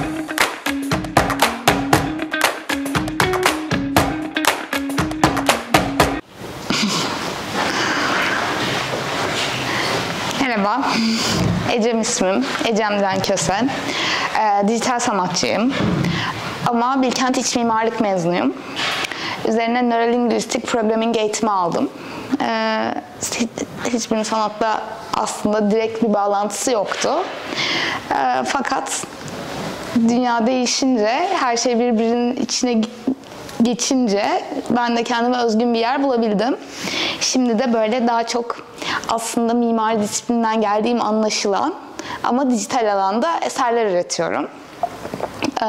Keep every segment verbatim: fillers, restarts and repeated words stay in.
Merhaba, Ecem ismim. Ecem Diren Köse. Ee, dijital sanatçıyım. Ama Bilkent İç Mimarlık mezunuyum. Üzerine nörolinguistik programming eğitimi aldım. Ee, hiçbirinin sanatla aslında direkt bir bağlantısı yoktu. Ee, fakat dünya değişince, her şey birbirinin içine geçince ben de kendime özgün bir yer bulabildim. Şimdi de böyle daha çok aslında mimari disiplinden geldiğim anlaşılan ama dijital alanda eserler üretiyorum. Ee,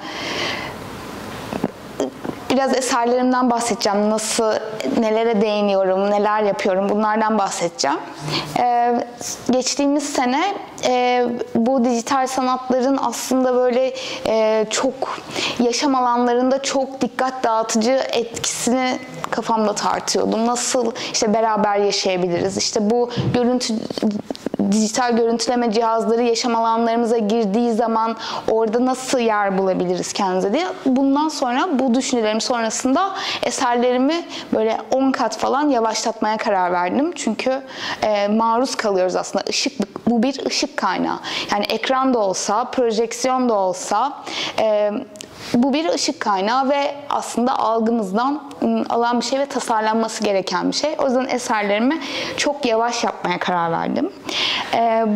Biraz eserlerimden bahsedeceğim. Nasıl, nelere değiniyorum, neler yapıyorum, bunlardan bahsedeceğim. Ee, geçtiğimiz sene e, bu dijital sanatların aslında böyle e, çok yaşam alanlarında çok dikkat dağıtıcı etkisini kafamda tartıyordum. Nasıl işte beraber yaşayabiliriz? İşte bu görüntü dijital görüntüleme cihazları yaşam alanlarımıza girdiği zaman orada nasıl yer bulabiliriz kendimize diye. Bundan sonra bu düşüncelerim sonrasında eserlerimi böyle on kat falan yavaşlatmaya karar verdim. Çünkü e, maruz kalıyoruz aslında. Işık, bu bir ışık kaynağı. Yani ekran da olsa, projeksiyon da olsa e, bu bir ışık kaynağı ve aslında algımızdan alan bir şey ve tasarlanması gereken bir şey. O yüzden eserlerimi çok yavaş yapmaya karar verdim. Ee,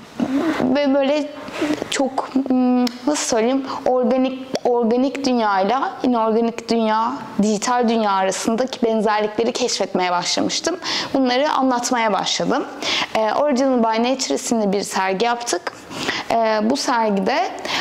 ve böyle çok, nasıl söyleyeyim, organik organik dünyayla inorganik dünya, dijital dünya arasındaki benzerlikleri keşfetmeye başlamıştım. Bunları anlatmaya başladım. Ee, Original by Nature isimli bir sergi yaptık. Ee, bu sergide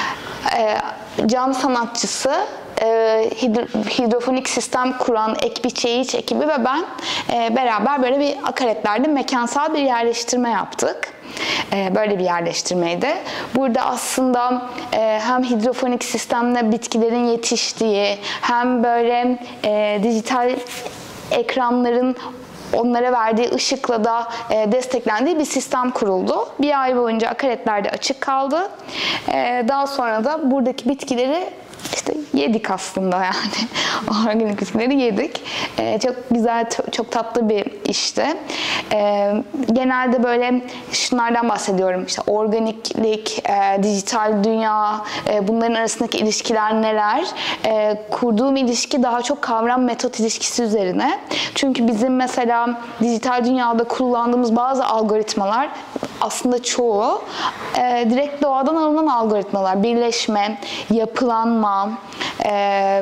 e, cam sanatçısı, e, hidrofonik sistem kuran Ekbi Çeyiç ekibi ve ben e, beraber böyle bir akaretlerde mekansal bir yerleştirme yaptık. E, böyle bir yerleştirmeydi. Burada aslında e, hem hidrofonik sistemle bitkilerin yetiştiği, hem böyle e, dijital ekranların onlara verdiği ışıkla da e, desteklendiği bir sistem kuruldu. Bir ay boyunca akaretlerde açık kaldı. E, daha sonra da buradaki bitkileri işte yedik aslında yani. Organik bitkileri yedik. Ee, çok güzel, çok tatlı bir işti. Ee, genelde böyle şunlardan bahsediyorum. İşte organiklik, e, dijital dünya, e, bunların arasındaki ilişkiler neler? E, kurduğum ilişki daha çok kavram metot ilişkisi üzerine. Çünkü bizim mesela dijital dünyada kullandığımız bazı algoritmalar, aslında çoğu e, direkt doğadan alınan algoritmalar. Birleşme, yapılanma, e,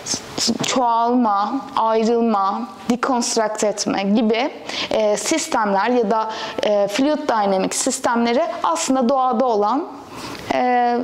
çoğalma, ayrılma, dekonstrakt etme gibi e, sistemler ya da e, fluid dynamics sistemleri aslında doğada olan e,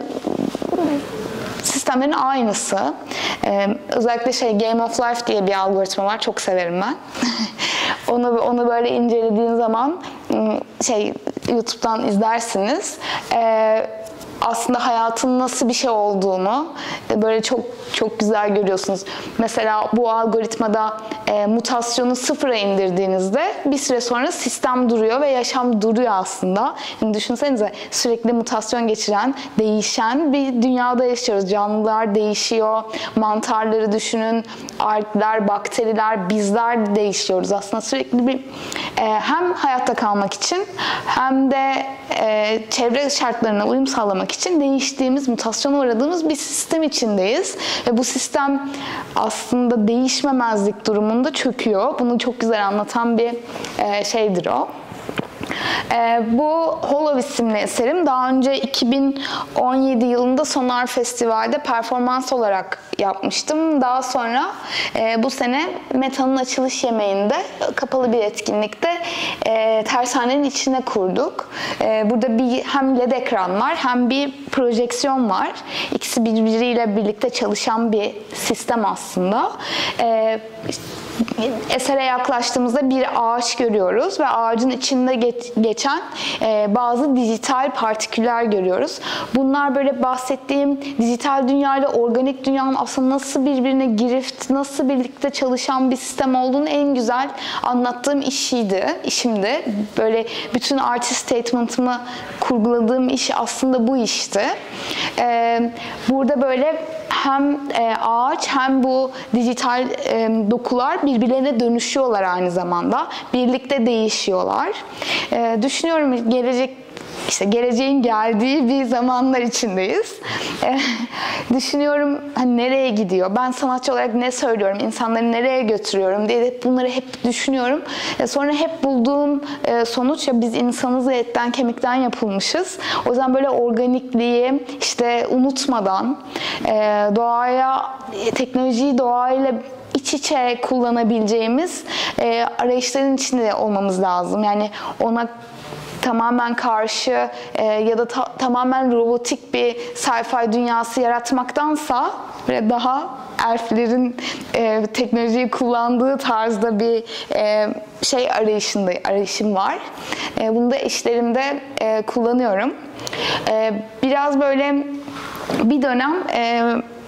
sistemlerin aynısı. Ee, özellikle şey Game of Life diye bir algoritma var. Çok severim ben. onu onu böyle incelediğin zaman şey YouTube'dan izlersiniz. Ee, aslında hayatın nasıl bir şey olduğunu böyle çok çok güzel görüyorsunuz. Mesela bu algoritmada e, mutasyonu sıfıra indirdiğinizde bir süre sonra sistem duruyor ve yaşam duruyor aslında. Yani düşünsenize, sürekli mutasyon geçiren, değişen bir dünyada yaşıyoruz. Canlılar değişiyor, mantarları düşünün, algler, bakteriler, bizler de değişiyoruz. Aslında sürekli bir e, hem hayatta kalmak için hem de e, çevre şartlarına uyum sağlamak için değiştiğimiz, mutasyona uğradığımız bir sistem içindeyiz. Ve bu sistem aslında değişmemezlik durumunda çöküyor. Bunu çok güzel anlatan bir e, şeydir o. Ee, bu Hollow isimli eserim daha önce iki bin on yedi yılında Sonar Festival'de performans olarak yapmıştım. Daha sonra e, bu sene Meta'nın açılış yemeğinde kapalı bir etkinlikte e, tersanenin içine kurduk. E, burada bir hem led ekran var hem bir projeksiyon var. İkisi birbiriyle birlikte çalışan bir sistem aslında. E, esere yaklaştığımızda bir ağaç görüyoruz ve ağacın içinde geç, geçen e, bazı dijital partiküller görüyoruz. Bunlar böyle bahsettiğim dijital dünya ile organik dünyanın aslında nasıl birbirine girift, nasıl birlikte çalışan bir sistem olduğunu en güzel anlattığım işiydi, işimdi. Böyle bütün artist statement'ımı kurguladığım iş aslında bu işti. E, burada böyle hem e, ağaç hem bu dijital e, dokular birbirlerine dönüşüyorlar aynı zamanda. Birlikte değişiyorlar. E, düşünüyorum gelecek işte geleceğin geldiği bir zamanlar içindeyiz. E, düşünüyorum hani nereye gidiyor? Ben sanatçı olarak ne söylüyorum? İnsanları nereye götürüyorum diye bunları hep düşünüyorum. E, sonra hep bulduğum e, sonuç ya biz insanız ve etten kemikten yapılmışız. O yüzden böyle organikliği işte unutmadan e, doğaya, teknolojiyi doğayla iç içe kullanabileceğimiz e, arayışların içinde olmamız lazım. Yani ona tamamen karşı e, ya da ta, tamamen robotik bir sci-fi dünyası yaratmaktansa böyle daha elflerin e, teknolojiyi kullandığı tarzda bir e, şey arayışında arayışım var. E, bunu da işlerimde e, kullanıyorum. E, biraz böyle bir dönem e,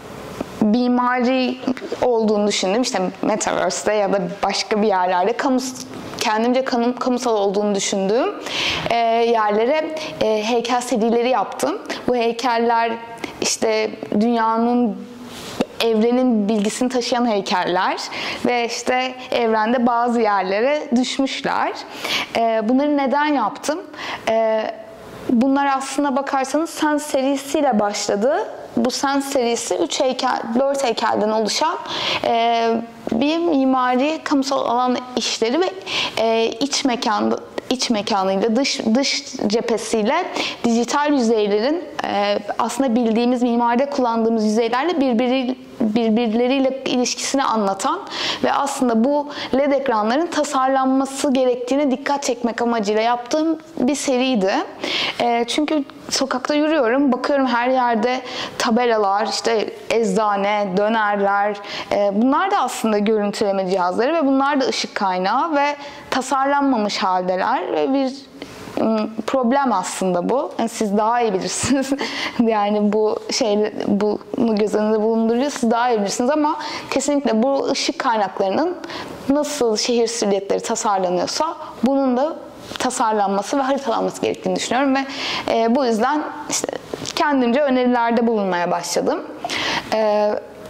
mimari olduğunu düşündüm. İşte Metaverse'de ya da başka bir yerlerde kamu, kendimce kamu, kamusal olduğunu düşündüğüm e, yerlere e, heykel serileri yaptım. Bu heykeller işte dünyanın, evrenin bilgisini taşıyan heykeller ve işte evrende bazı yerlere düşmüşler. E, bunları neden yaptım? E, bunlar aslında bakarsanız Sense serisiyle başladı. Bu Sense serisi üç heykel, dört heykelden oluşan e, bir mimari kamusal alan işleri ve e, iç mekanda iç mekanıyla, dış dış cephesiyle dijital yüzeylerin e, aslında bildiğimiz mimaride kullandığımız yüzeylerle birbiri, birbirleriyle ilişkisini anlatan ve aslında bu led ekranların tasarlanması gerektiğine dikkat çekmek amacıyla yaptığım bir seriydi. E, çünkü sokakta yürüyorum, bakıyorum her yerde tabelalar, işte eczane, dönerler. E, bunlar da aslında görüntüleme cihazları ve bunlar da ışık kaynağı ve tasarlanmamış haldeler ve bir problem aslında bu. Yani siz daha iyi bilirsiniz. Yani bu şey, bunu göz önünde bulunduruyor. Siz daha iyi bilirsiniz ama kesinlikle bu ışık kaynaklarının nasıl şehir silüetleri tasarlanıyorsa bunun da tasarlanması ve haritalanması gerektiğini düşünüyorum ve e, bu yüzden işte kendimce önerilerde bulunmaya başladım. E,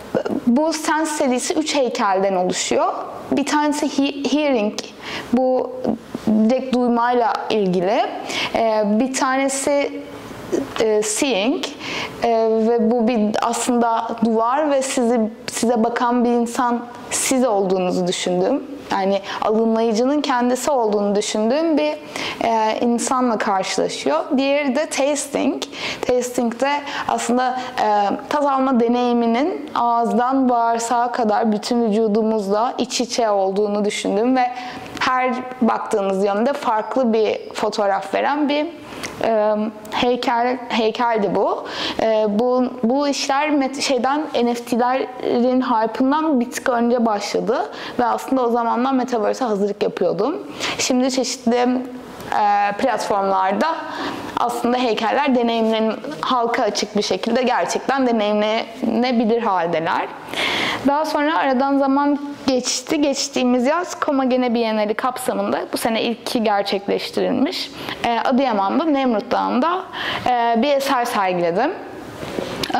bu Sense serisi üç heykelden oluşuyor. Bir tanesi he hearing, bu direkt duymayla ilgili. E, bir tanesi e, seeing e, ve bu bir aslında duvar ve sizi size bakan bir insan siz olduğunuzu düşündüğüm, yani alımlayıcının kendisi olduğunu düşündüğüm bir e, insanla karşılaşıyor. Diğeri de tasting. Tasting de aslında e, tat alma deneyiminin ağızdan bağırsağa kadar bütün vücudumuzla iç içe olduğunu düşündüğüm ve her baktığınız yönde farklı bir fotoğraf veren bir e, heykel heykeldi bu. E, bu bu işler şeyden N F T'lerin hype'ından bir tık önce başladı ve aslında o zamandan Metaverse'e hazırlık yapıyordum. Şimdi çeşitli e, platformlarda aslında heykeller deneyimlerin halka açık bir şekilde gerçekten deneyimlenebilir haldeler. Daha sonra aradan zaman geçti. Geçtiğimiz yaz Komagene Bienali kapsamında bu sene ilki gerçekleştirilmiş. E, Adıyaman'da, Nemrut Dağı'nda e, bir eser sergiledim. E,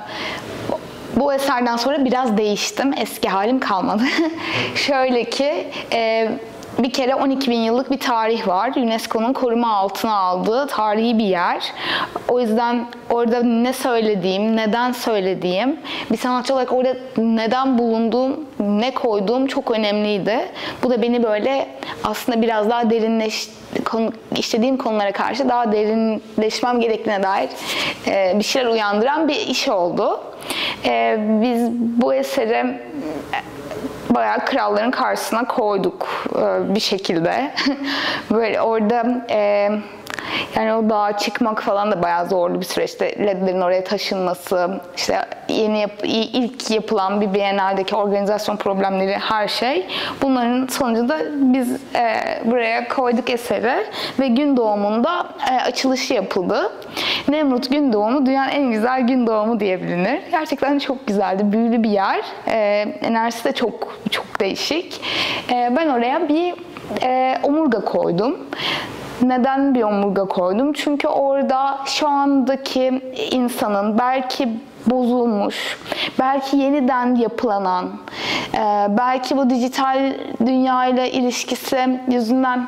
bu eserden sonra biraz değiştim. Eski halim kalmadı. Şöyle ki e, bir kere on iki bin yıllık bir tarih var. UNESCO'nun koruma altına aldığı tarihi bir yer. O yüzden orada ne söylediğim, neden söylediğim, bir sanatçı olarak orada neden bulunduğum, ne koyduğum çok önemliydi. Bu da beni böyle aslında biraz daha derinleş, işlediğim konulara karşı daha derinleşmem gerektiğine dair bir şeyler uyandıran bir iş oldu. Biz bu eseri bayağı kralların karşısına koyduk bir şekilde. Böyle orada e, Yani o dağa çıkmak falan da bayağı zorlu bir süreçti. ledlerin oraya taşınması, işte yeni yap ilk yapılan bir Biennale'deki organizasyon problemleri, her şey. Bunların sonucunda biz e, buraya koyduk eseri ve gün doğumunda e, açılışı yapıldı. Nemrut gün doğumu dünyanın en güzel gün doğumu diye bilinir. Gerçekten çok güzeldi, büyülü bir yer. E, enerjisi de çok çok değişik. E, ben oraya bir e, omurga koydum. Neden bir omurga koydum? Çünkü orada şu andaki insanın belki bozulmuş, belki yeniden yapılanan, belki bu dijital dünya ile ilişkisi yüzünden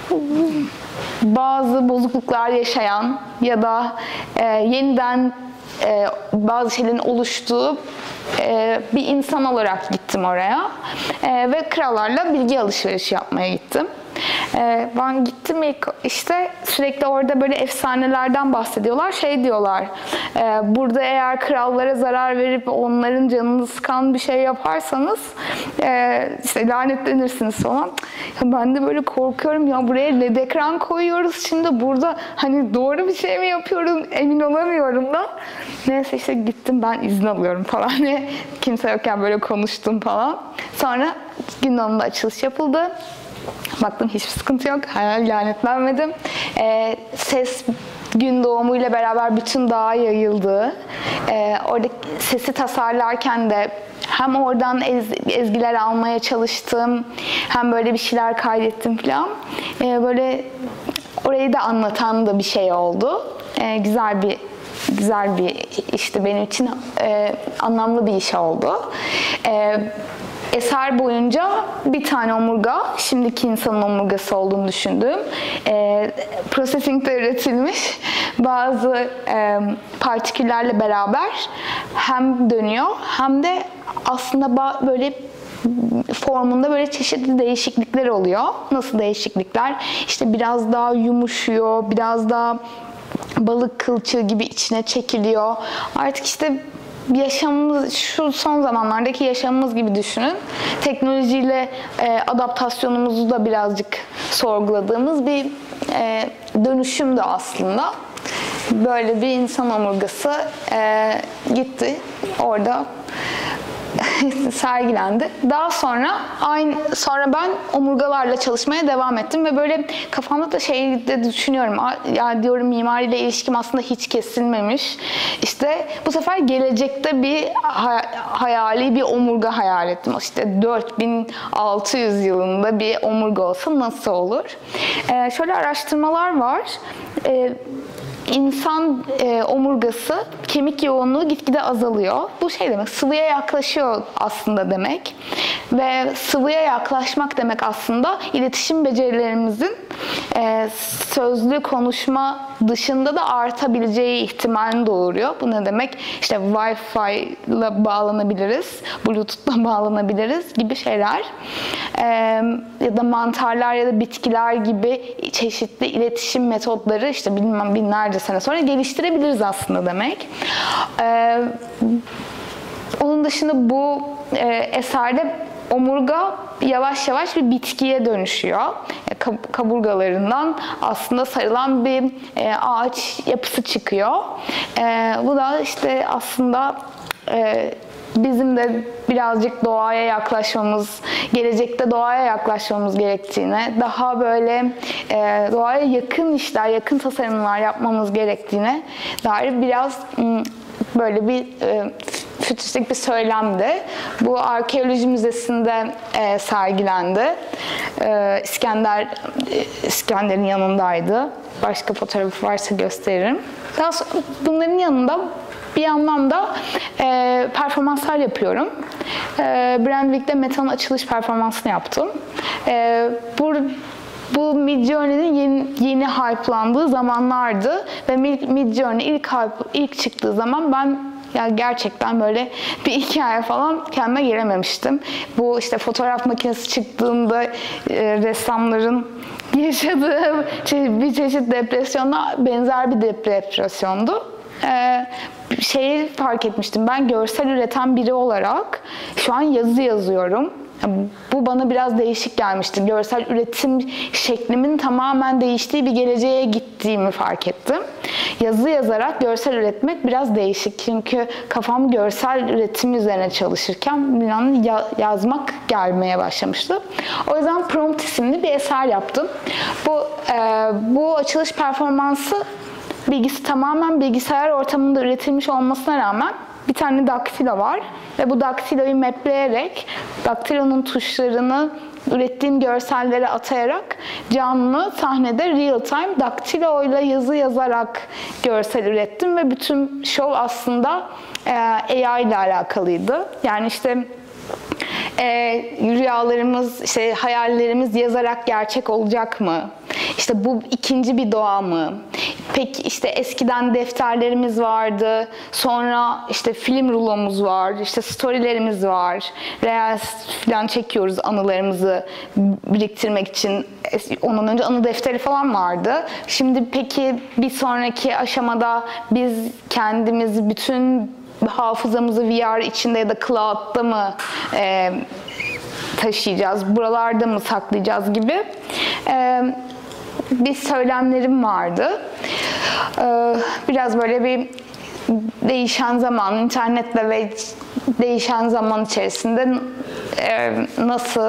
bazı bozukluklar yaşayan ya da yeniden bazı şeylerin oluştuğu bir insan olarak gittim oraya ve krallarla bilgi alışverişi yapmaya gittim. Ben gittim ilk, işte sürekli orada böyle efsanelerden bahsediyorlar. Şey diyorlar, burada eğer krallara zarar verip onların canını sıkan bir şey yaparsanız işte lanetlenirsiniz falan. Ben de böyle korkuyorum ya, buraya led ekran koyuyoruz şimdi, burada hani doğru bir şey mi yapıyorum emin olamıyorum da. Neyse işte gittim, ben izin alıyorum falan. Kimse yokken böyle konuştum falan. Sonra gün doğumunda açılış yapıldı. Baktım hiçbir sıkıntı yok. Hayal lanetlenmedim. Ee, ses gün doğumuyla beraber bütün dağa yayıldı. Ee, orada sesi tasarlarken de hem oradan ez, ezgiler almaya çalıştım, hem böyle bir şeyler kaydettim falan. Ee, böyle orayı da anlatan da bir şey oldu. Ee, güzel bir güzel bir işte benim için e, anlamlı bir iş oldu. E, eser boyunca bir tane omurga, şimdiki insanın omurgası olduğunu düşündüğüm, e, processing'de üretilmiş bazı e, partiküllerle beraber hem dönüyor hem de aslında böyle formunda böyle çeşitli değişiklikler oluyor. Nasıl değişiklikler? İşte biraz daha yumuşuyor, biraz daha balık kılçığı gibi içine çekiliyor. Artık işte yaşamımız, şu son zamanlardaki yaşamımız gibi düşünün. Teknolojiyle e, adaptasyonumuzu da birazcık sorguladığımız bir e, dönüşüm de aslında. Böyle bir insan omurgası e, gitti. Orada sergilendi. Daha sonra aynı sonra ben omurgalarla çalışmaya devam ettim ve böyle kafamda da şey de düşünüyorum. Ya diyorum, mimariyle ilişkim aslında hiç kesilmemiş. İşte bu sefer gelecekte bir hayali bir omurga hayal ettim. İşte dört bin altı yüz yılında bir omurga olsa nasıl olur? Ee, şöyle araştırmalar var. Ee, İnsan e, omurgası kemik yoğunluğu gitgide azalıyor. Bu şey demek, sıvıya yaklaşıyor aslında demek. Ve sıvıya yaklaşmak demek aslında iletişim becerilerimizin e, sözlü konuşma dışında da artabileceği ihtimalini doğuruyor. Bu ne demek? İşte Wi-Fi ile bağlanabiliriz, Bluetooth'la bağlanabiliriz gibi şeyler. E, ya da mantarlar ya da bitkiler gibi çeşitli iletişim metotları işte bilmem binlerce sene sonra geliştirebiliriz aslında demek. Ee, onun dışında bu e, eserde omurga yavaş yavaş bir bitkiye dönüşüyor. Kaburgalarından aslında sarılan bir e, ağaç yapısı çıkıyor. E, bu da işte aslında e, bizim de birazcık doğaya yaklaşmamız, gelecekte doğaya yaklaşmamız gerektiğine, daha böyle e, doğaya yakın işler, yakın tasarımlar yapmamız gerektiğine dair biraz m, böyle bir e, fütüristik bir söylemdi. Bu Arkeoloji Müzesi'nde e, sergilendi. E, İskender e, İskender'in yanındaydı. Başka fotoğrafı varsa gösteririm. Daha sonra bunların yanında bir yandan da e, performanslar yapıyorum. E, Brandwick'te Meta'nın açılış performansını yaptım. E, bu bu Midjourney'nin yeni, yeni hype'landığı zamanlardı ve Midjourney ilk hype, ilk çıktığı zaman ben ya gerçekten böyle bir iki ay falan kendime gelememiştim. Bu işte fotoğraf makinesi çıktığında e, ressamların yaşadığı bir çeşit depresyona benzer bir depresyondu. Ee, şeyi fark etmiştim. Ben görsel üreten biri olarak şu an yazı yazıyorum. Bu bana biraz değişik gelmişti. Görsel üretim şeklimin tamamen değiştiği bir geleceğe gittiğimi fark ettim. Yazı yazarak görsel üretmek biraz değişik. Çünkü kafam görsel üretim üzerine çalışırken bir an yazmak gelmeye başlamıştı. O yüzden Prompt isimli bir eser yaptım. Bu, e, bu açılış performansı bilgisi tamamen bilgisayar ortamında üretilmiş olmasına rağmen bir tane daktilo var ve bu daktiloyu mapleyerek, daktilonun tuşlarını ürettiğim görsellere atayarak canlı sahnede real time daktilo ile yazı yazarak görsel ürettim ve bütün şov aslında e, A I ile alakalıydı. Yani işte e, rüyalarımız, işte hayallerimiz yazarak gerçek olacak mı? İşte bu ikinci bir doğa mı? Peki işte eskiden defterlerimiz vardı, sonra işte film rulomuz var, işte storylerimiz var, reels falan çekiyoruz anılarımızı biriktirmek için. Ondan önce anı defteri falan vardı. Şimdi peki bir sonraki aşamada biz kendimizi bütün hafızamızı V R içinde ya da cloud'da mı e, taşıyacağız, buralarda mı saklayacağız gibi e, bir söylemlerim vardı. Ee, biraz böyle bir değişen zaman, internetle ve değişen zaman içerisinde e, nasıl,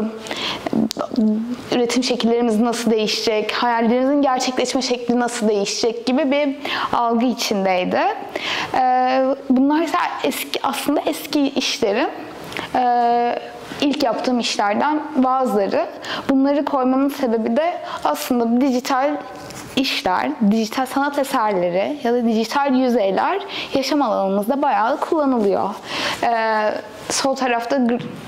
üretim şekillerimiz nasıl değişecek, hayallerimizin gerçekleşme şekli nasıl değişecek gibi bir algı içindeydi. Ee, bunlar eski, aslında eski işlerim. Ee, İlk yaptığım işlerden bazıları. Bunları koymamın sebebi de aslında dijital işler, dijital sanat eserleri ya da dijital yüzeyler yaşam alanımızda bayağı kullanılıyor. Ee, sol tarafta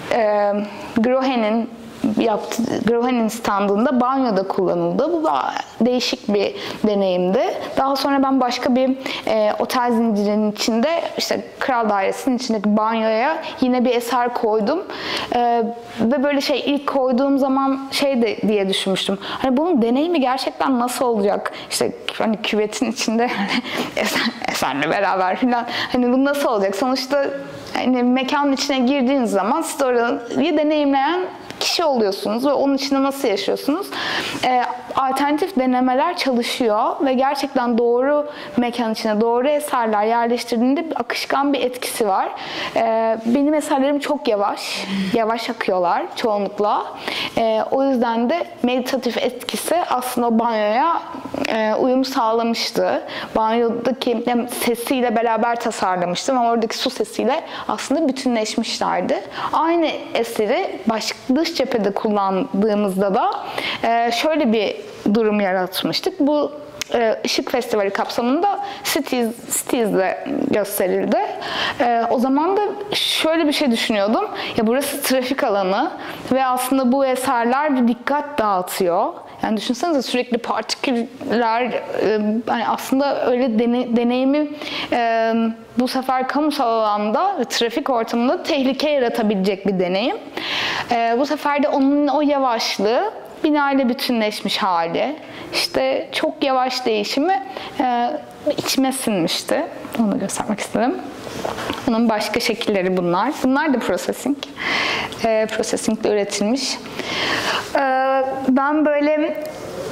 e, Grohe'nin yaptı, Grohe'nin standında banyoda kullanıldı. Bu değişik bir deneyimdi. Daha sonra ben başka bir e, otel zincirinin içinde, işte Kral Dairesi'nin içindeki banyoya yine bir eser koydum. E, ve böyle şey ilk koyduğum zaman şey de diye düşünmüştüm. Hani bunun deneyimi gerçekten nasıl olacak? İşte hani küvetin içinde hani eser, eserle beraber falan. Hani bu nasıl olacak? Sonuçta hani mekanın içine girdiğiniz zaman story'yi deneyimleyen kişi oluyorsunuz ve onun içinde nasıl yaşıyorsunuz? E, alternatif denemeler çalışıyor ve gerçekten doğru mekan içine doğru eserler yerleştirdiğinde bir akışkan bir etkisi var. E, benim eserlerim çok yavaş, yavaş akıyorlar çoğunlukla. E, o yüzden de meditatif etkisi aslında o banyoya e, uyum sağlamıştı. Banyodaki yani sesiyle beraber tasarlamıştım ama oradaki su sesiyle aslında bütünleşmişlerdi. Aynı eseri başka dış cephede kullandığımızda da e, şöyle bir durum yaratmıştık. Bu e, Işık Festivali kapsamında Cities, Cities'de gösterildi. E, o zaman da şöyle bir şey düşünüyordum. Ya burası trafik alanı ve aslında bu eserler bir dikkat dağıtıyor. Yani düşünsenize sürekli partiküller, e, yani aslında öyle dene, deneyimi e, bu sefer kamusal alanda ve trafik ortamında tehlike yaratabilecek bir deneyim. E, bu sefer de onun o yavaşlığı, binayla bütünleşmiş hali, işte çok yavaş değişimi e, içime sinmişti. Onu göstermek istedim. Bunun başka şekilleri bunlar. Bunlar da processing. E, processingle üretilmiş. E, ben böyle,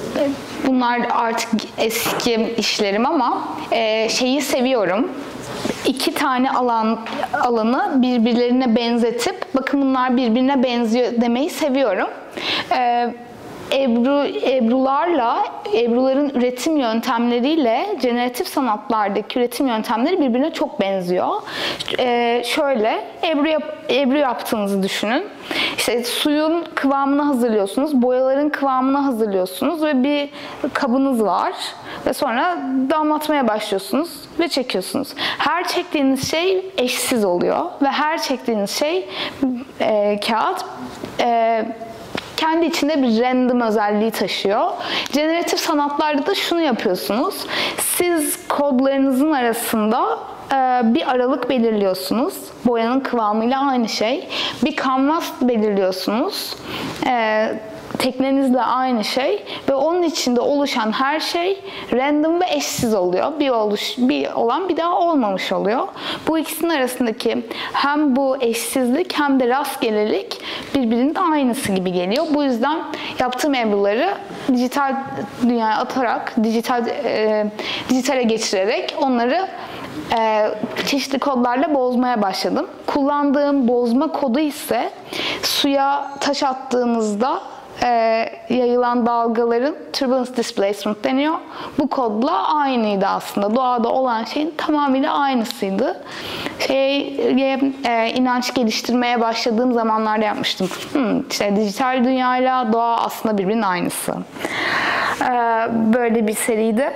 bunlar artık eski işlerim ama e, şeyi seviyorum. İki tane alan alanı birbirlerine benzetip bakın bunlar birbirine benziyor demeyi seviyorum. E, Ebru, Ebrularla, Ebruların üretim yöntemleriyle generatif sanatlardaki üretim yöntemleri birbirine çok benziyor. Ee, şöyle, Ebru, yap, Ebru yaptığınızı düşünün. İşte suyun kıvamını hazırlıyorsunuz, boyaların kıvamını hazırlıyorsunuz ve bir kabınız var. Ve sonra damlatmaya başlıyorsunuz ve çekiyorsunuz. Her çektiğiniz şey eşsiz oluyor ve her çektiğiniz şey e, kağıt e, kendi içinde bir random özelliği taşıyor. Generatif sanatlarda da şunu yapıyorsunuz. Siz kodlarınızın arasında bir aralık belirliyorsunuz. Boyanın kıvamıyla aynı şey. Bir kanvas belirliyorsunuz. teknenizle aynı şey ve onun içinde oluşan her şey random ve eşsiz oluyor. Bir oluş, bir olan bir daha olmamış oluyor. Bu ikisinin arasındaki hem bu eşsizlik hem de rastgelelik birbirinin de aynısı gibi geliyor. Bu yüzden yaptığım ebruları dijital dünyaya atarak, dijital e, dijitale geçirerek onları e, çeşitli kodlarla bozmaya başladım. Kullandığım bozma kodu ise suya taş attığınızda e, yayılan dalgaların turbulence displacement deniyor. Bu kodla aynıydı aslında. Doğada olan şeyin tamamıyla aynısıydı. Şey, e, inanç geliştirmeye başladığım zamanlarda yapmıştım. Hmm, işte dijital dünyayla doğa aslında birbirinin aynısı. E, böyle bir seriydi.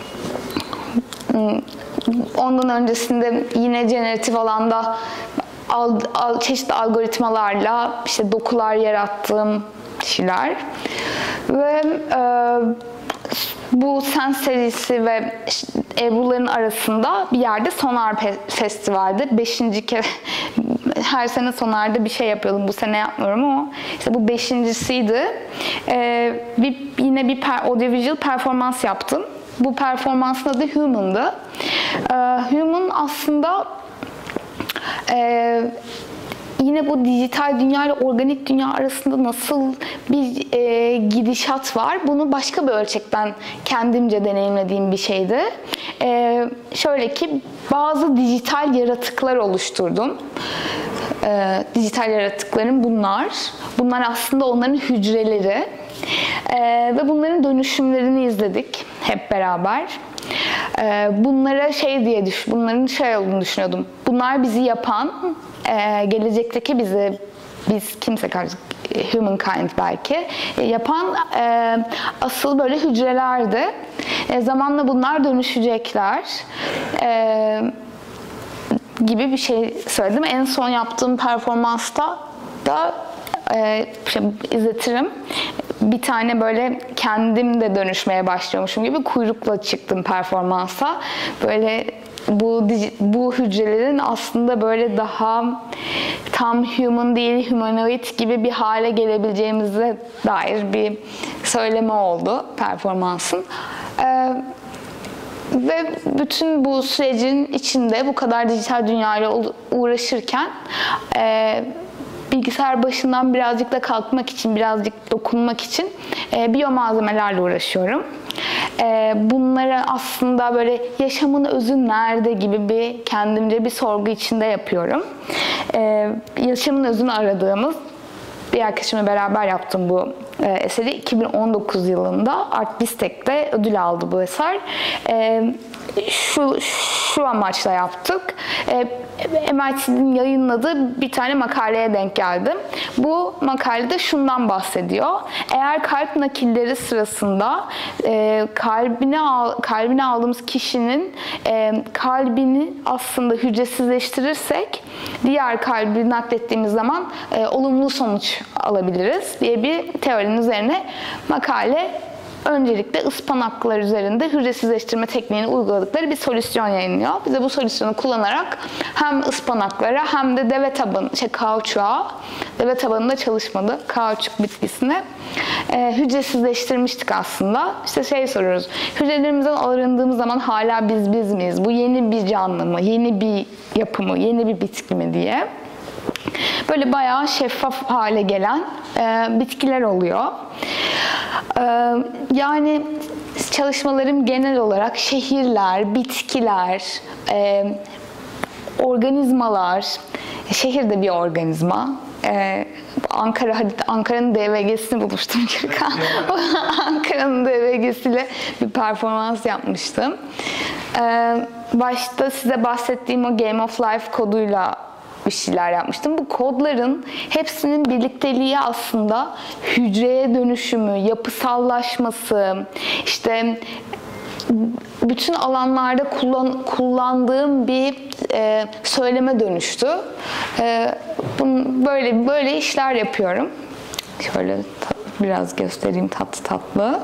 Ondan öncesinde yine generatif alanda al, al, çeşitli algoritmalarla işte dokular yarattığım şeyler ve e, bu Sense serisi ve ebruların arasında bir yerde Sonar Festival'de beşinci kere her sene Sonar'da bir şey yapıyordum. Bu sene yapmıyorum ama işte bu beşincisiydi. E, bir, yine bir per, audiovisual performans yaptım. Bu performansın adı Human'dı. E, Human aslında e, yine bu dijital dünya ile organik dünya arasında nasıl bir e, gidişat var? Bunu başka bir ölçekten kendimce deneyimlediğim bir şeydi. E, şöyle ki bazı dijital yaratıklar oluşturdum. E, dijital yaratıkların bunlar. Bunlar aslında onların hücreleri. E, ve bunların dönüşümlerini izledik hep beraber. E, bunlara şey diye düş, bunların şey olduğunu düşünüyordum. Bunlar bizi yapan, e, gelecekteki bizi, biz kimse karşı, humankind belki, e, yapan e, asıl böyle hücrelerdi. E, zamanla bunlar dönüşecekler. E, gibi bir şey söyledim. En son yaptığım performansta da e, şey, izletirim. Bir tane böyle kendim de dönüşmeye başlıyormuşum gibi kuyrukla çıktım performansa. Böyle bu bu hücrelerin aslında böyle daha tam human değil, humanoid gibi bir hale gelebileceğimize dair bir söyleme oldu performansın. Ee, Ve bütün bu sürecin içinde bu kadar dijital dünyayla uğraşırken e, bilgisayar başından birazcık da kalkmak için, birazcık dokunmak için e, biyomalzemelerle uğraşıyorum. E, bunları aslında böyle yaşamın özü nerede gibi bir kendimce bir sorgu içinde yapıyorum. E, yaşamın özünü aradığımız bir arkadaşımla beraber yaptım bu e, eseri. iki bin on dokuz yılında Art Bistek'te ödül aldı bu eser. E, şu, şu amaçla yaptık. E, M I T'nin yayınladığı bir tane makaleye denk geldim. Bu makalede şundan bahsediyor. Eğer kalp nakilleri sırasında e, kalbine, al, kalbine aldığımız kişinin e, kalbini aslında hücresizleştirirsek diğer kalbi naklettiğimiz zaman e, olumlu sonuç alabiliriz diye bir teorinin üzerine makale öncelikle ıspanaklar üzerinde hücresizleştirme tekniğini uyguladıkları bir solüsyon yayınlıyor. Biz de bu solüsyonu kullanarak hem ıspanaklara hem de deve tabanı, şey kauçuğa, deve tabanında çalışmadı, kauçuk bitkisine e, hücresizleştirmiştik aslında. İşte şey soruyoruz, hücrelerimizden arındığımız zaman hala biz biz miyiz? Bu yeni bir canlı mı, yeni bir yapı mı, yeni bir bitki mi diye. Böyle bayağı şeffaf hale gelen e, bitkiler oluyor. E, yani çalışmalarım genel olarak şehirler, bitkiler, e, organizmalar, şehir de bir organizma. E, Ankara Ankara'nın D V G'sini bulmuştum Gürkan. Ankara'nın D V G'siyle bir performans yapmıştım. E, başta size bahsettiğim o Game of Life koduyla bir şeyler yapmıştım. Bu kodların hepsinin birlikteliği aslında hücreye dönüşümü, yapısallaşması, işte bütün alanlarda kullan, kullandığım bir e, söyleme dönüştü. E, bunun, böyle böyle işler yapıyorum. Şöyle biraz göstereyim tatlı tatlı.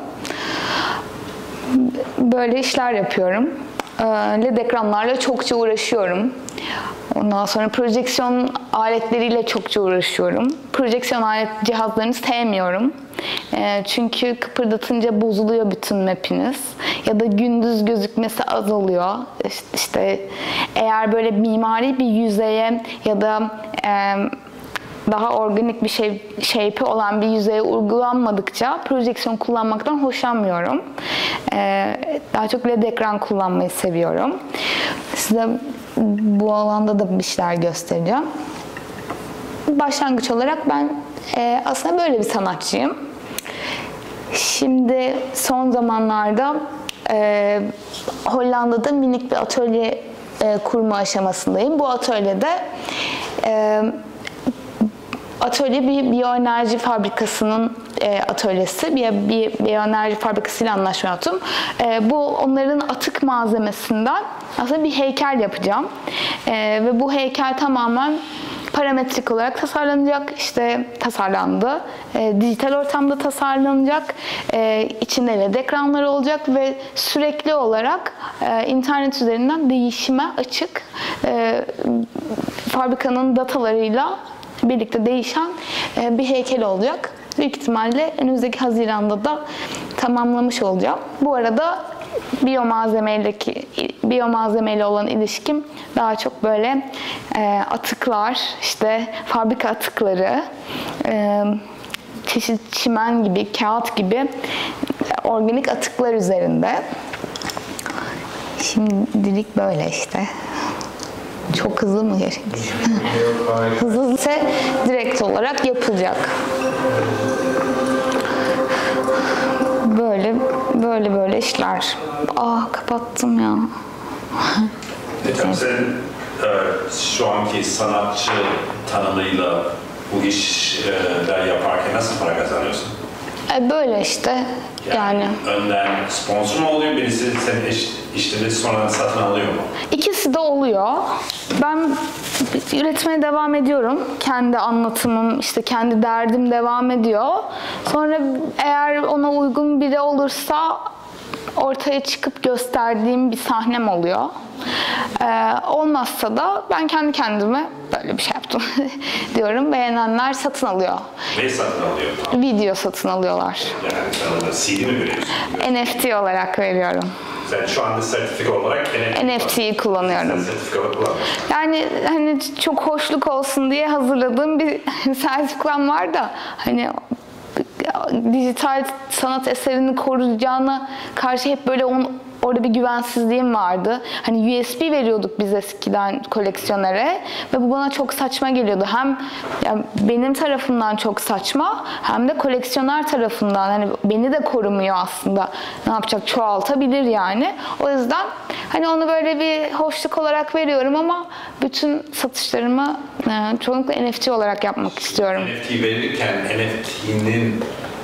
Böyle işler yapıyorum. E, L E D ekranlarla çokça uğraşıyorum. Ondan sonra projeksiyon aletleriyle çokça uğraşıyorum. Projeksiyon alet cihazlarını sevmiyorum. E, çünkü kıpırdatınca bozuluyor bütün map'iniz. Ya da gündüz gözükmesi azalıyor. İşte, işte eğer böyle mimari bir yüzeye ya da e, daha organik bir şey, shape'i olan bir yüzeye uygulanmadıkça projeksiyon kullanmaktan hoşlanmıyorum. Ee, daha çok L E D ekran kullanmayı seviyorum. Size bu alanda da bir şeyler göstereceğim. Başlangıç olarak ben e, aslında böyle bir sanatçıyım. Şimdi son zamanlarda e, Hollanda'da minik bir atölye e, kurma aşamasındayım. Bu atölyede e, Atölye bir biyoenerji fabrikasının e, atölyesi, bir, bir biyoenerji fabrikasıyla anlaşma yaptım. E, bu onların atık malzemesinden aslında bir heykel yapacağım. E, ve bu heykel tamamen parametrik olarak tasarlanacak, işte tasarlandı. E, dijital ortamda tasarlanacak, e, içinde L E D ekranları olacak ve sürekli olarak e, internet üzerinden değişime açık e, fabrikanın datalarıyla birlikte değişen bir heykel olacak. Büyük ihtimalle önümüzdeki Haziran'da da tamamlamış olacağım. Bu arada biyomalzemeyle biyomalzemeyle olan ilişkim daha çok böyle atıklar, işte fabrika atıkları, çeşit çimen gibi, kağıt gibi organik atıklar üzerinde. Şimdilik böyle işte. Çok hızlı mı gerçekten? Hızlı ise direkt olarak yapılacak. Böyle böyle böyle işler. Ah kapattım ya. Peki sen e, şu anki sanatçı tanımıyla bu işler yaparken nasıl para kazanıyorsun? E böyle işte. Yani, yani önden sponsor mu oluyor? Birisi senin iş, işleri sonradan satın alıyor mu? İkisi de oluyor. Ben üretmeye devam ediyorum. Kendi anlatımım, işte kendi derdim devam ediyor. Sonra eğer ona uygun biri olursa ortaya çıkıp gösterdiğim bir sahnem oluyor. Ee, olmazsa da ben kendi kendime böyle bir şey yaptım diyorum. Beğenenler satın alıyor. Ne satın alıyor? Video satın alıyorlar. Yani sen ona C D mi veriyorsun? N F T olarak veriyorum. Sen şu anda sertifika olarak N F T'yi kullanıyorum. Sertifika kullanıyorsun. Yani hani çok hoşluk olsun diye hazırladığım bir sertifikam var da hani dijital sanat eserini koruyacağına karşı hep böyle onu, orada bir güvensizliğim vardı. Hani U S B veriyorduk biz eskiden koleksiyonere ve bu bana çok saçma geliyordu. Hem yani benim tarafımdan çok saçma hem de koleksiyoner tarafından hani beni de korumuyor aslında. Ne yapacak? Çoğaltabilir yani. O yüzden hani onu böyle bir hoşluk olarak veriyorum ama bütün satışlarımı e, çoğunlukla N F T olarak yapmak istiyorum. N F T verirken N F T'nin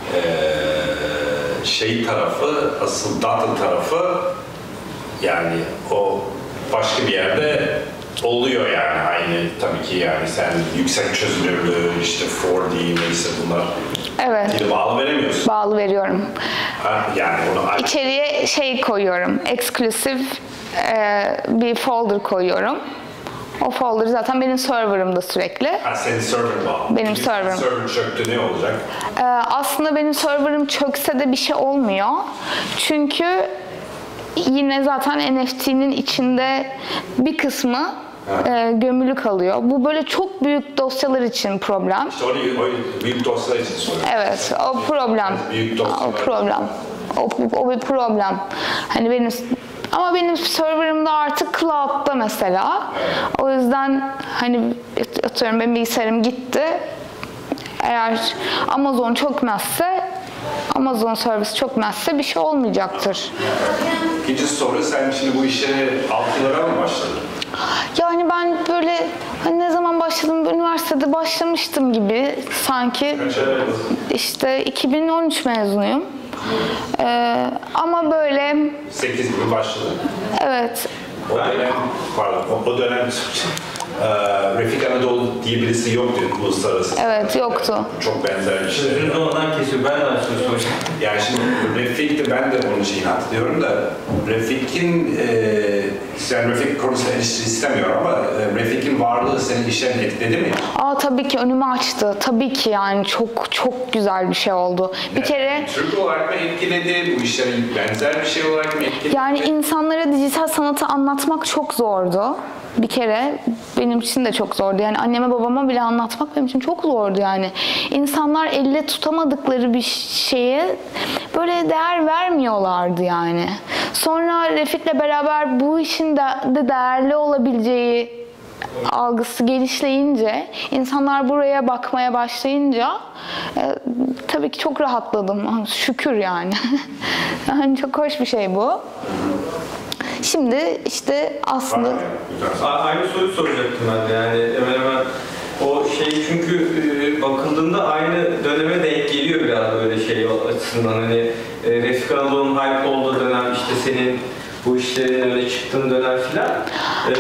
e, şey tarafı, asıl data tarafı yani o başka bir yerde oluyor yani aynı tabii ki yani sen yüksek çözünürlüğü işte four D neyse bunlar evet. bağlı veremiyorsun. Bağlı veriyorum. Ha, yani onu İçeriye şey koyuyorum, eksklusif e, bir folder koyuyorum. O folder zaten benim serverımda sürekli. Ha, senin server bağlı. Benim serverım. Server çöktü ne olacak? Ee, aslında benim serverım çökse de bir şey olmuyor. Çünkü yine zaten N F T'nin içinde bir kısmı e, gömülü kalıyor. Bu böyle çok büyük dosyalar için problem. İşte o, o büyük dosyalar için soruyorum. Evet, o problem. Büyük dosyalar. O problem. O, o bir problem. Hani benim ama benim serverımda artık cloud'da mesela. O yüzden hani atıyorum benim bilgisayarım gitti. Eğer Amazon çökmezse, Amazon servis çökmezse bir şey olmayacaktır. İkinci soru, sen şimdi bu işe altı yıllara mı başladın? Yani ben böyle hani ne zaman başladım, üniversitede başlamıştım gibi sanki. Kaç ay oldu? İşte iki bin on üç mezunuyum. Ee, ama böyle sekiz gibi başladın. evet. O dönem, pardon, o, o dönem e, Refik Anadolu diye birisi yoktu uluslararası. Evet, yoktu. Çok benzer işte. Sözünü de ondan kesiyor. Ben de aslında soracağım. Yani şimdi Refik de ben de onun şeyini hatırlıyorum da Refik'in e, yani Refik konusunda eleştiri istemiyorum ama e, Refik'in varlığı senin işlerini etkiledi mi? Aa, tabii ki önümü açtı. Tabii ki yani çok çok güzel bir şey oldu. Bir Yani, kere Türk olarak mı etkiledi? Bu işlere benzer bir şey olarak mı etkiledi? yani insanlara dijital sanatı anlatmak çok zordu. Bir kere benim için de çok zordu. Yani anneme babama bile anlatmak benim için çok zordu yani. İnsanlar elle tutamadıkları bir şeye böyle değer vermiyorlardı yani. Sonra Refik'le beraber bu işin de, de değerli olabileceği algısı genişleyince, insanlar buraya bakmaya başlayınca e, tabii ki çok rahatladım. Şükür yani. Yani çok hoş bir şey bu. Şimdi işte aslında... A- Aynı soruyu soracaktım ben de yani hemen hemen o şey çünkü e, bakıldığında aynı döneme denk geliyor biraz böyle şey açısından hani e, Refik Anadolu'nun hype olduğu dönem işte senin bu işlerin öne çıktığın dönem filan. E,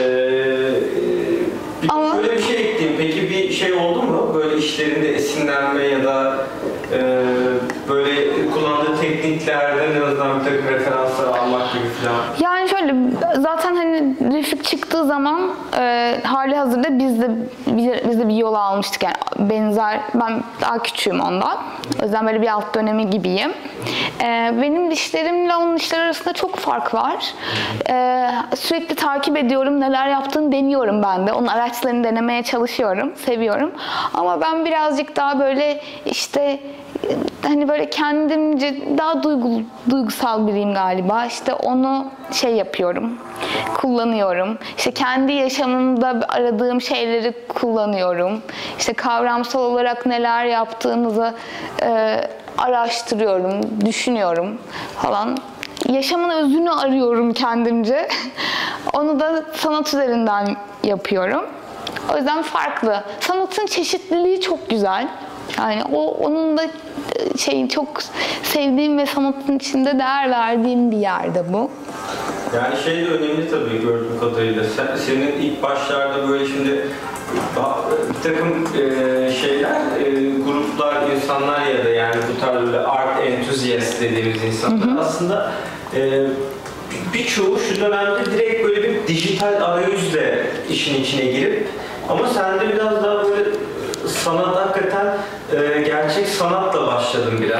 bir, Ama- Böyle bir şey ekleyeyim. Peki bir şey oldu mu? Böyle işlerinde esinlenme ya da e, böyle kullandığı tekniklerden en azından bir takım referanslar almak gibi filan. Yani şöyle, zaten hani Refik çıktığı zaman e, hali hazırda biz de biz, biz de bir yol almıştık yani benzer, ben daha küçüğüm ondan. O yüzden böyle bir alt dönemi gibiyim. E, benim işlerimle onun işleri arasında çok fark var. E, sürekli takip ediyorum, neler yaptığını deniyorum ben de. Onun araçlarını denemeye çalışıyorum, seviyorum. Ama ben birazcık daha böyle işte hani böyle kendimce daha duygu, duygusal biriyim galiba. İşte onu şey yapıyorum, kullanıyorum. İşte kendi yaşamımda aradığım şeyleri kullanıyorum. İşte kavramsal olarak neler yaptığımızı e, araştırıyorum, düşünüyorum falan. Yaşamın özünü arıyorum kendimce. Onu da sanat üzerinden yapıyorum. O yüzden farklı. Sanatın çeşitliliği çok güzel. Yani o onun da şey çok sevdiğim ve sanatın içinde değer verdiğim bir yerde bu. Yani şey de önemli tabii gördüğüm kadarıyla. Sen, senin ilk başlarda böyle şimdi bir takım e, şeyler, e, gruplar, insanlar ya da yani bu tarz böyle art enthusiast dediğimiz insanlar hı hı. aslında e, birçoğu şu dönemde direkt böyle bir dijital arayüzle işin içine girip ama sende biraz daha böyle sanat hakikaten e, gerçek sanatla başladım biraz.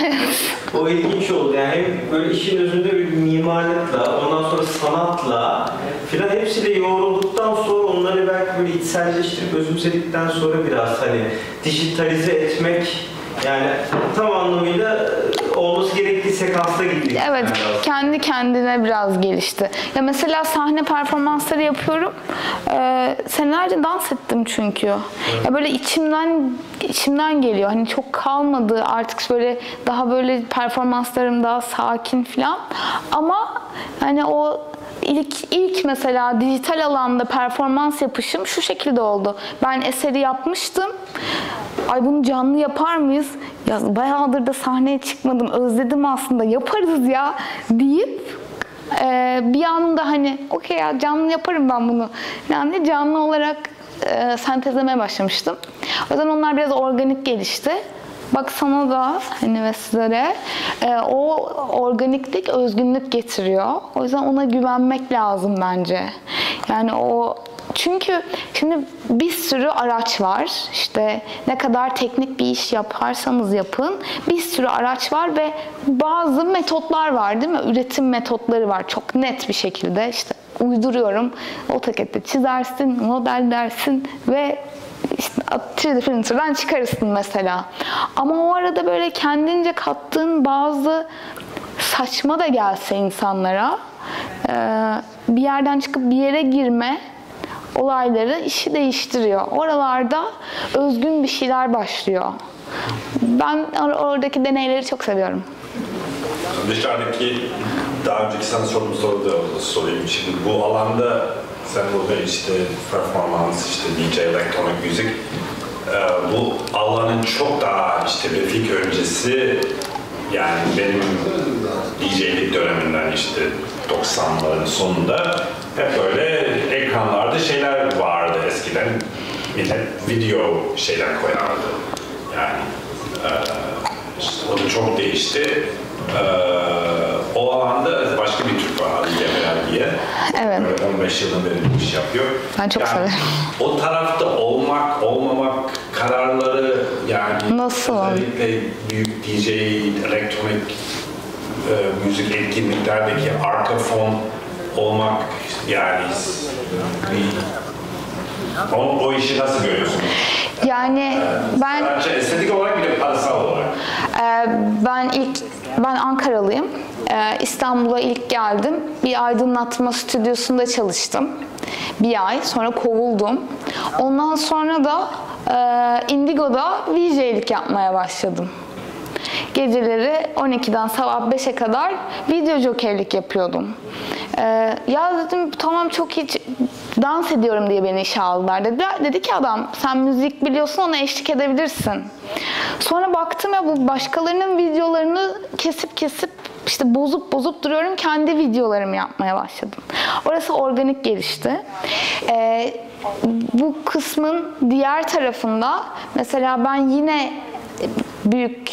O ilginç oldu yani hem böyle işin özünde bir mimarlıkla, ondan sonra sanatla filan hepsiyle yoğrulduktan sonra onları belki böyle içselleştirip özümsedikten sonra biraz hani dijitalize etmek yani tam anlamıyla olması gerektiği sekansta gittik. Evet, yani kendi kendine biraz gelişti. Ya mesela sahne performansları yapıyorum. Ee, senelerce dans ettim çünkü. Evet. Ya böyle içimden içimden geliyor. Hani çok kalmadı artık böyle daha böyle performanslarım daha sakin falan. Ama hani o İlk, ilk mesela dijital alanda performans yapışım şu şekilde oldu. Ben eseri yapmıştım. Ay bunu canlı yapar mıyız? Ya bayağıdır da sahneye çıkmadım. Özledim aslında. Yaparız ya deyip e, bir anda hani okey ya canlı yaparım ben bunu. Yani canlı olarak e, sentezlemeye başlamıştım. O yüzden onlar biraz organik gelişti. Bak sana da hani ve sizlere e, o organiklik özgünlük getiriyor. O yüzden ona güvenmek lazım bence. Yani o çünkü şimdi bir sürü araç var. İşte ne kadar teknik bir iş yaparsanız yapın bir sürü araç var ve bazı metotlar var değil mi? Üretim metotları var çok net bir şekilde. İşte uyduruyorum. AutoCAD'de çizersin, model dersin ve İşte üç D printer'dan çıkarırsın mesela. Ama o arada böyle kendince kattığın bazı saçma da gelse insanlara bir yerden çıkıp bir yere girme olayları işi değiştiriyor. Oralarda özgün bir şeyler başlıyor. Ben oradaki deneyleri çok seviyorum. Dışarıdaki daha önceki sana sorduğum soruyu da sorayım. Şimdi bu alanda sen burada işte performans, işte D J, elektronik müzik, bu alanın çok daha işte Refik öncesi yani benim D J'lik döneminden işte doksanların sonunda hep böyle ekranlarda şeyler vardı. eskiden millet video şeyler koyardı. Yani e, işte o da çok değişti. E, o alanda başka bir Türk var Ali Cemal diye. Evet. Böyle on beş yıldan beri bu iş yapıyor. Ben çok severim. O tarafta olmak, olmamak kararları yani Nasıl? özellikle büyük D J, elektronik e, müzik etkinliklerdeki arka fon olmak yani bir, o, o işi nasıl görüyorsunuz? Yani ben Sadece estetik olarak bir de parasal olarak. e, ben ilk ben Ankaralıyım. E, İstanbul'a ilk geldim. Bir aydınlatma stüdyosunda çalıştım. Bir ay. Sonra kovuldum. Ondan sonra da e, Indigo'da V J'lik yapmaya başladım. Geceleri on ikiden sabah beşe kadar video jokerlik yapıyordum. Ee, ya dedim tamam çok hiç dans ediyorum diye beni işe aldılar dediler. Dedi ki adam sen müzik biliyorsun ona eşlik edebilirsin. Sonra baktım ya bu başkalarının videolarını kesip kesip işte bozup bozup duruyorum. Kendi videolarımı yapmaya başladım. Orası organik gelişti. Ee, bu kısmın diğer tarafında mesela ben yine büyük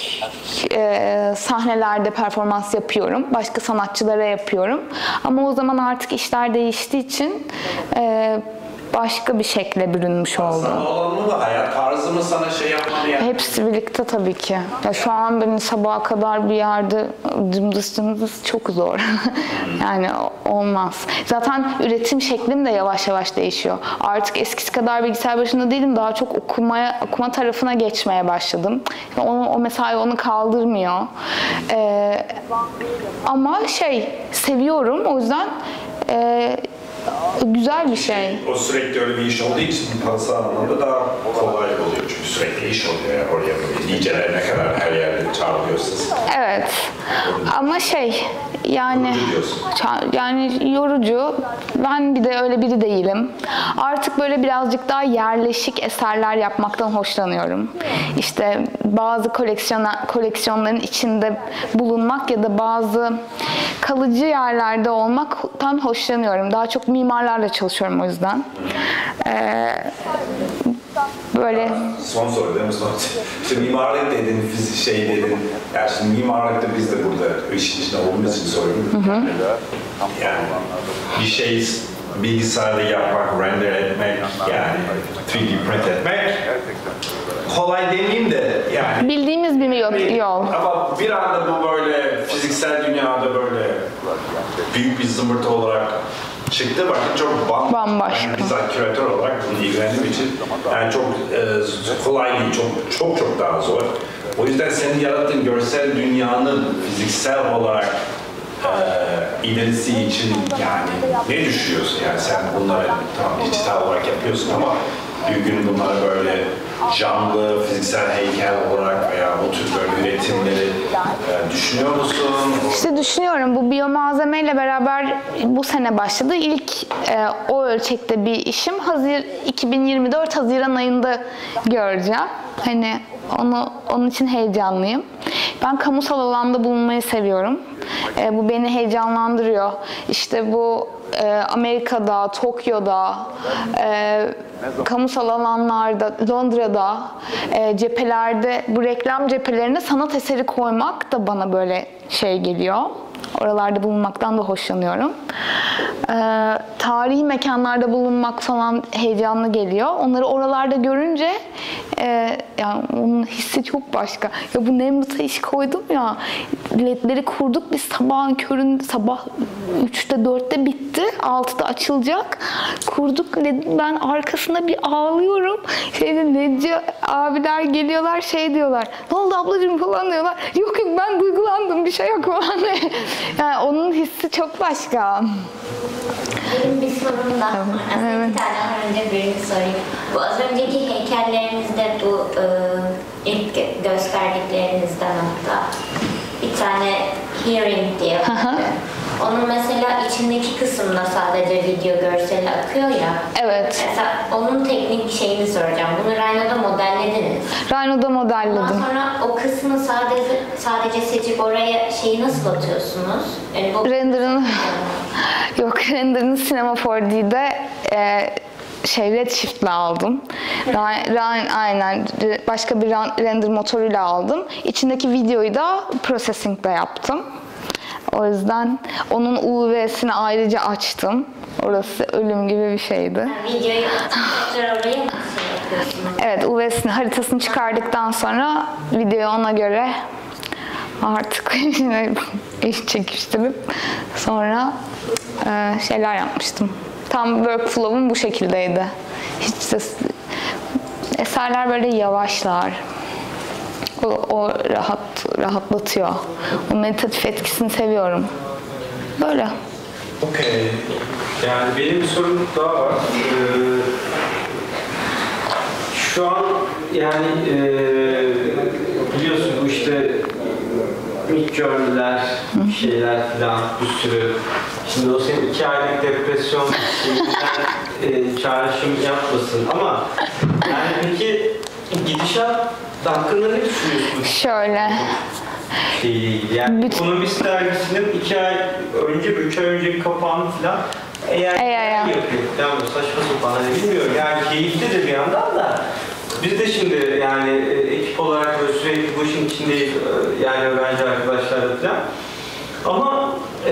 e, sahnelerde performans yapıyorum. Başka sanatçılara yapıyorum. Ama o zaman artık işler değiştiği için e, başka bir şekle bürünmüş oldu. Sana olan mı da hayat tarzı mı sana şey yapmalı yani? Hepsi birlikte tabii ki. Ya şu an beni sabaha kadar bir yerde dımdız dımdız çok zor. Yani olmaz. Zaten üretim şeklim de yavaş yavaş değişiyor. Artık eskisi kadar bilgisayar başında değilim. Daha çok okumaya, okuma tarafına geçmeye başladım. Onu, o mesai onu kaldırmıyor. Ee, ama şey seviyorum. O yüzden e, güzel bir şey. O sürekli öyle bir iş olduğu için parasal anlamda daha kolay oluyor çünkü sürekli iş oluyor yani oraya böyle D J'ler ne kadar her yerde çağırıyorsunuz. Evet. Ama şey yani Yorucu diyorsun. ça- yani yorucu. Ben bir de öyle biri değilim. Artık böyle birazcık daha yerleşik eserler yapmaktan hoşlanıyorum. İşte bazı koleksiyon koleksiyonların içinde bulunmak ya da bazı kalıcı yerlerde olmaktan hoşlanıyorum. Daha çok mimarlarla çalışıyorum o yüzden. Ee, böyle Son soru değil mi? Son. İşte mimarlık dedin, fizik şey dedin. Yani şimdi mimarlıkta biz de burada işin içinde olduğumuz için soruyorum. Hı hı. Yani bir şey bilgisayarda yapmak, render etmek, yani üç D print etmek kolay demeyeyim de yani. bildiğimiz bir yol. yol. Ama bir anda bu böyle fiziksel dünyada böyle büyük bir zımbırtı olarak çıktı. Bakın çok bam, Bambaşka. Yani bizzat küratör olarak bunu ilgilendiğim için yani çok e, kolay değil, çok çok çok daha zor. O yüzden senin yarattığın görsel dünyanın fiziksel olarak e, ilerisi için yani ne düşünüyorsun? Yani sen bunları tamam dijital olarak yapıyorsun ama bir gün bunları böyle canlı, fiziksel heykel olarak veya o tür böyle üretimleri e, düşünüyor musun? İşte düşünüyorum. Bu biyomalzemeyle beraber bu sene başladı. İlk e, o ölçekte bir işim Hazir iki bin yirmi dört Haziran ayında göreceğim. Hani onu onun için heyecanlıyım. Ben kamusal alanda bulunmayı seviyorum. E, bu beni heyecanlandırıyor. İşte bu e, Amerika'da, Tokyo'da, e, kamusal alanlarda, Londra'da, e, cephelerde, bu reklam cephelerine sanat eseri koymak da bana böyle şey geliyor. Oralarda bulunmaktan da hoşlanıyorum. Ee, tarihi mekanlarda bulunmak falan heyecanlı geliyor. Onları oralarda görünce e, yani onun hissi çok başka. Ya bu Nemrut'a iş koydum ya, ledleri kurduk biz sabahın köründe, sabah üçte dörtte bitti, altıda açılacak. Kurduk ledi, ben arkasında bir ağlıyorum. Şeyde ledci abiler geliyorlar şey diyorlar. Ne oldu ablacığım falan diyorlar. Yok yok ben duygulandım bir şey yok falan. Yani onun hissi çok başka. Benim bir sorum daha var. Aslında Evet. bir tane daha önce birini sorayım. Bu az önceki heykellerinizde bu e, ilk gösterdiklerinizden hatta bir tane hearing diye vardı. Onun mesela içindeki kısımda sadece video görseli akıyor ya. Evet. Mesela onun teknik şeyini soracağım. Bunu Rhino'da modellediniz. Rhino'da Ondan modelledim. sonra o kısmı sadece sadece seçip oraya şeyi nasıl atıyorsunuz? Yani bu Render'ını yok render'ını Cinema four D'de e, şey Redshift'le aldım. Ra- ra- aynen başka bir render motoruyla aldım. İçindeki videoyu da processing'le yaptım. O yüzden onun U V'sini ayrıca açtım. Orası ölüm gibi bir şeydi. Yani videoyu tekrar oraya mı şey yapıyorsunuz? Evet, U V'sini, haritasını çıkardıktan sonra videoyu ona göre artık iş çekiştirip sonra e, şeyler yapmıştım. Tam workflow'um bu şekildeydi. Hiç de, eserler böyle yavaşlar. O, o rahat rahatlatıyor. O meditatif etkisini seviyorum. Böyle. Okey. Yani benim bir sorum daha var. Ee, şu an yani e, biliyorsun bu işte Midjourney'ler, şeyler falan bir sürü. Şimdi o senin iki aylık depresyon şeyinden e, çağrışım yapmasın ama yani peki gidişat hakkında ne düşünüyorsunuz? Şöyle. Şeyle ilgili. Yani Bütün- Ekonomist dergisinin iki ay önce, üç ay önceki kapağını falan eğer Eğer ya. yapıyor. Yani bu saçma sapan hani bilmiyorum. Yani keyiflidir bir yandan da. Biz de şimdi yani e, ekip olarak böyle sürekli bu işin içindeyiz. e, Yani öğrenci arkadaşlarla falan. Ama e,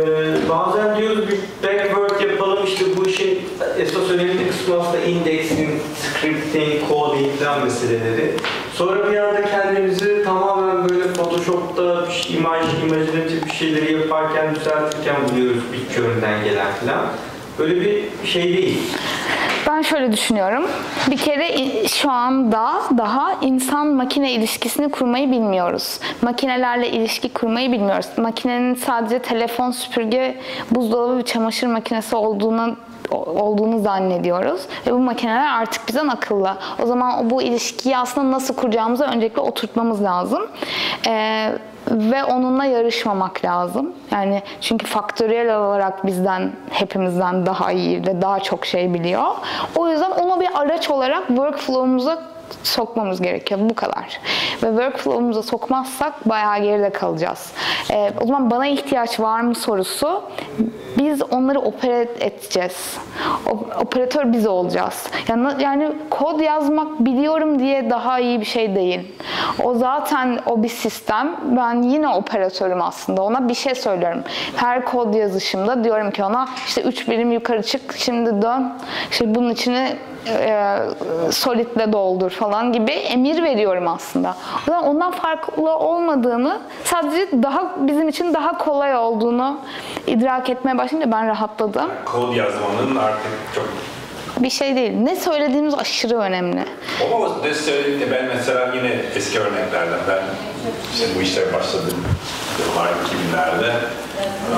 bazen diyoruz bir backward yapalım işte bu işin esas önemli kısmı aslında indexing, scripting, coding falan meseleleri. Sonra bir anda kendimizi tamamen böyle Photoshop'ta bir şey, imaj, imajinatif bir şeyleri yaparken, düzeltirken buluyoruz Midjourney'den gelen falan. Böyle bir şey değil. Ben şöyle düşünüyorum. Bir kere i- şu anda daha insan-makine ilişkisini kurmayı bilmiyoruz. Makinelerle ilişki kurmayı bilmiyoruz. Makinenin sadece telefon, süpürge, buzdolabı ve çamaşır makinesi olduğunu olduğunu zannediyoruz. Ve bu makineler artık bizden akıllı. O zaman bu ilişkiyi aslında nasıl kuracağımızı öncelikle oturtmamız lazım. Ee, ve onunla yarışmamak lazım. Yani çünkü faktöriyel olarak bizden, hepimizden daha iyi ve daha çok şey biliyor. O yüzden onu bir araç olarak workflow'umuza sokmamız gerekiyor. Bu kadar. Ve workflow'umuza sokmazsak bayağı geride kalacağız. Ee, o zaman bana ihtiyaç var mı sorusu, biz onları opere edeceğiz. O- operatör biz olacağız. Yani, yani kod yazmak biliyorum diye daha iyi bir şey değil. O zaten o bir sistem. Ben yine operatörüm aslında. Ona bir şey söylüyorum. Her kod yazışımda diyorum ki ona işte üç birim yukarı çık, şimdi dön. İşte bunun içine e, solidle doldur falan gibi emir veriyorum aslında. O yüzden ondan farklı olmadığını, sadece daha bizim için daha kolay olduğunu idrak etmeye başlayınca ben rahatladım. Kod yazmanın artık çok... Bir şey değil. Ne söylediğimiz aşırı önemli. Ama o ne söylediğinde ben mesela yine eski örneklerden ben işte bu işlere başladım yıllar iki binlerde. Ee,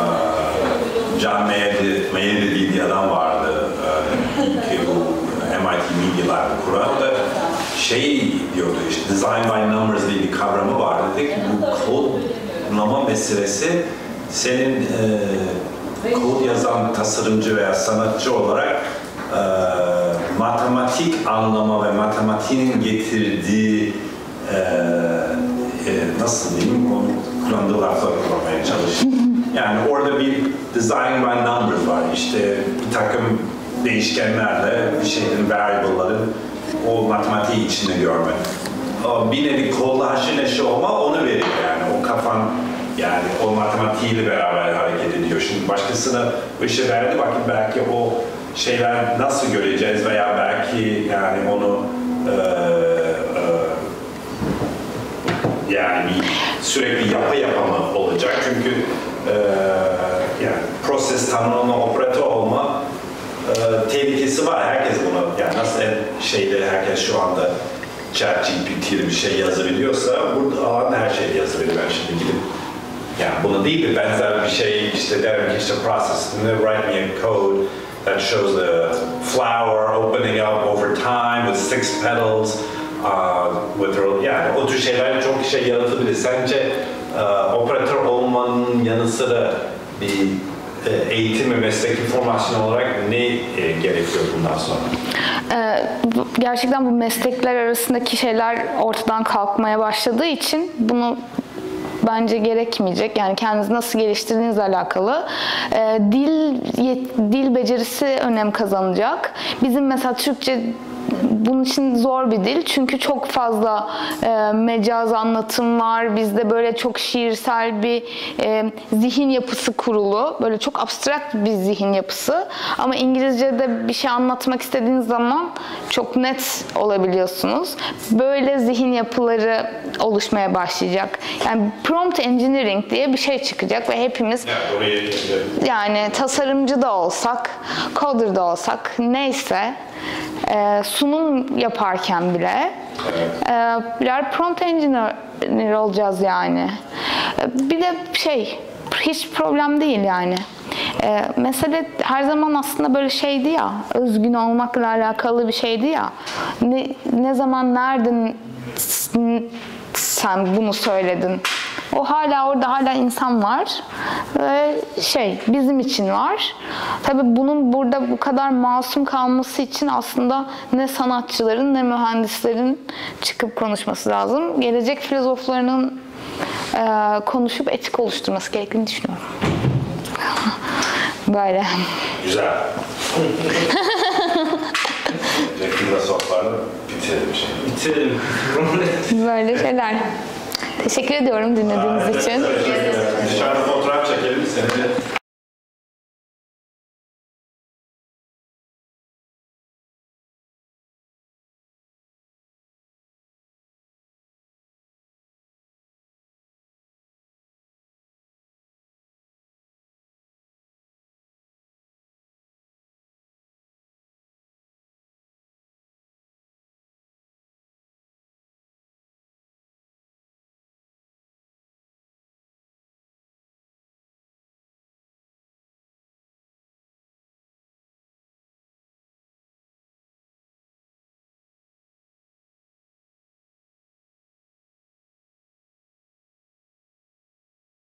John Mayer, Mayer dediği bir adam vardı. Ee, ilk bu M I T Media'lar kuran. O da şey diyordu işte design by numbers diye bir kavramı vardı. Dedi ki bu kodlama meselesi senin e, kod yazan tasarımcı veya sanatçı olarak e, matematik anlama ve matematiğin getirdiği e, e, nasıl diyeyim onu kullandığı lafları kullanmaya çalışayım. Yani orada bir design by numbers var. İşte bir takım değişkenlerle bir şeyin variable'ların o matematiği içinde görmek. O bir nevi kolla haşır neşir olma onu veriyor yani. O kafan yani o matematiğiyle beraber hareket ediyor. Şimdi başkasına bu işe verdi bakın belki o şeyler nasıl göreceğiz veya belki yani onu e, e, yani bir sürekli yapı yapama olacak çünkü e, yani proses tanımlama, operatör olma e, tehlikesi var. Herkes bunu yani nasıl en şeyde herkes şu anda ChatGPT'li bir şey yazabiliyorsa burada alan her şeyi yazabilir. Ben şimdi gidip yani bunu değil de benzer bir şey işte derim ki işte process, write me a code that shows the flower opening up over time with six petals. Uh, with her, yani o tür şeyler çok şey yaratabilir. Sence uh, operatör olmanın yanı sıra bir e, eğitim ve mesleki formasyon olarak ne e, gerekiyor bundan sonra? Ee, bu- gerçekten bu meslekler arasındaki şeyler ortadan kalkmaya başladığı için bunu bence gerekmeyecek. Yani kendinizi nasıl geliştirdiğinizle alakalı. Ee, dil dil becerisi önem kazanacak. Bizim mesela Türkçe bunun için zor bir dil çünkü çok fazla e, mecaz anlatım var. Bizde böyle çok şiirsel bir e, zihin yapısı kurulu. Böyle çok abstrakt bir zihin yapısı. Ama İngilizce'de bir şey anlatmak istediğiniz zaman çok net olabiliyorsunuz. Böyle zihin yapıları oluşmaya başlayacak. Yani prompt engineering diye bir şey çıkacak ve hepimiz Yani oraya yani tasarımcı da olsak, coder da olsak neyse e, sunum yaparken bile e, birer prompt engineer olacağız yani. E, bir de şey, hiç problem değil yani. E, mesele her zaman aslında böyle şeydi ya, özgün olmakla alakalı bir şeydi ya. Ne, ne zaman, nereden sen bunu söyledin? O hala orada hala insan var ve şey bizim için var. Tabii bunun burada bu kadar masum kalması için aslında ne sanatçıların ne mühendislerin çıkıp konuşması lazım. Gelecek filozoflarının e, konuşup etik oluşturması gerektiğini düşünüyorum. Böyle. Güzel. Filozoflarla bitirelim şey. Bitirelim. Böyle şeyler. Teşekkür ediyorum dinlediğiniz için. Dışarıda fotoğraf çekelim seni de.